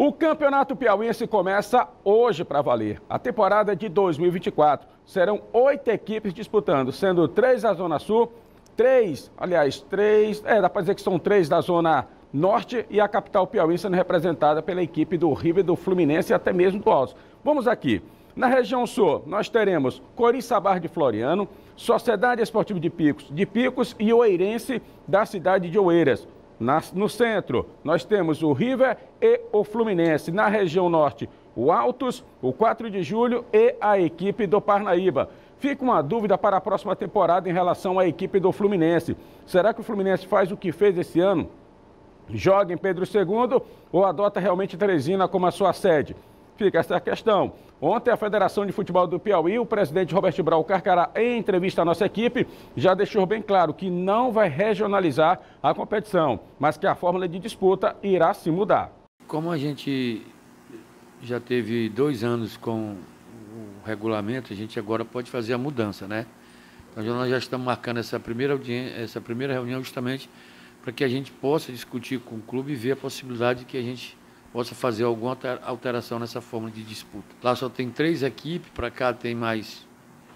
O Campeonato Piauiense começa hoje para valer. A temporada de 2024. Serão 8 equipes disputando, sendo 3 da Zona Sul, 3 dá para dizer que são 3 da Zona Norte e a capital piauiense sendo representada pela equipe do River, do Fluminense e até mesmo do Altos. Vamos aqui. Na região sul, nós teremos Coriçaba de Floriano, Sociedade Esportiva de Picos e Oeirense da cidade de Oeiras. No centro, nós temos o River e o Fluminense. Na região norte, o Altos, o 4 de Julho e a equipe do Parnaíba. Fica uma dúvida para a próxima temporada em relação à equipe do Fluminense. Será que o Fluminense faz o que fez esse ano? Joga em Pedro II ou adota realmente Teresina como a sua sede? Fica essa questão. Ontem, a Federação de Futebol do Piauí, o presidente Roberto Brau Carcará, em entrevista à nossa equipe, já deixou bem claro que não vai regionalizar a competição, mas que a fórmula de disputa irá se mudar. Como a gente já teve 2 anos com o regulamento, a gente agora pode fazer a mudança, né? Então, nós já estamos marcando essa primeira reunião justamente para que a gente possa discutir com o clube e ver a possibilidade de que a gente possa fazer alguma alteração nessa forma de disputa. Lá só tem 3 equipes, para cá tem mais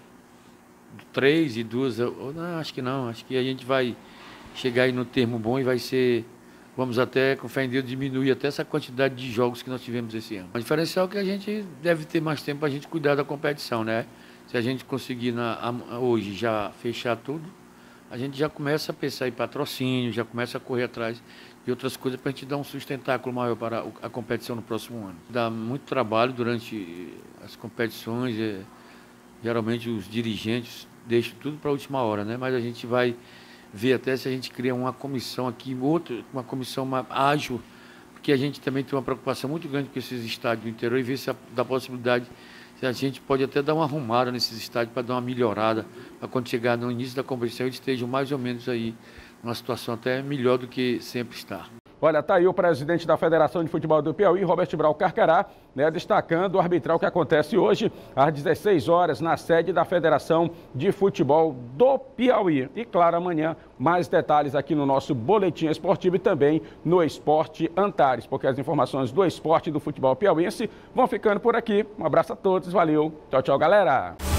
3 e 2. Não, acho que não. Acho que a gente vai chegar aí no termo bom e vai ser, vamos até, com fé em Deus, diminuir até essa quantidade de jogos que nós tivemos esse ano. O diferencial é que a gente deve ter mais tempo para a gente cuidar da competição, né? Se a gente conseguir hoje já fechar tudo, a gente já começa a pensar em patrocínio, já começa a correr atrás de outras coisas para a gente dar um sustentáculo maior para a competição no próximo ano. Dá muito trabalho durante as competições, geralmente os dirigentes deixam tudo para a última hora, né? Mas a gente vai ver até se a gente cria uma comissão aqui, uma comissão mais ágil, porque a gente também tem uma preocupação muito grande com esses estádios do interior e ver se dá possibilidade. A gente pode até dar uma arrumada nesses estádios para dar uma melhorada, para quando chegar no início da competição eles estejam mais ou menos aí numa situação até melhor do que sempre está. Olha, tá aí o presidente da Federação de Futebol do Piauí, Roberto Brau Carcará, destacando o arbitral que acontece hoje às 16 horas na sede da Federação de Futebol do Piauí. E claro, amanhã mais detalhes aqui no nosso boletim esportivo e também no Esporte Antares, porque as informações do esporte e do futebol piauiense vão ficando por aqui. Um abraço a todos, valeu, tchau, tchau, galera!